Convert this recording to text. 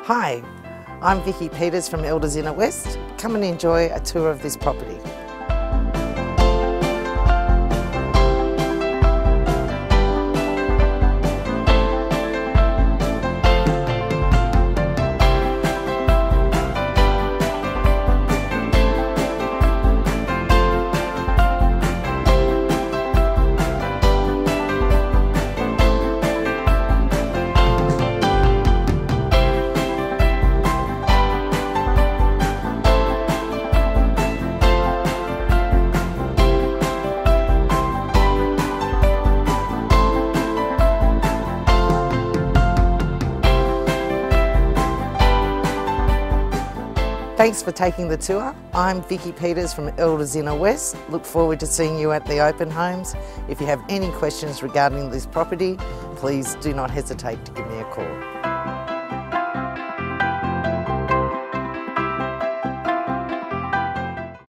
Hi, I'm Vicky Peters from Elders Inner West. Come and enjoy a tour of this property. Thanks for taking the tour. I'm Vicky Peters from Elders Inner West. Look forward to seeing you at the open homes. If you have any questions regarding this property, please do not hesitate to give me a call.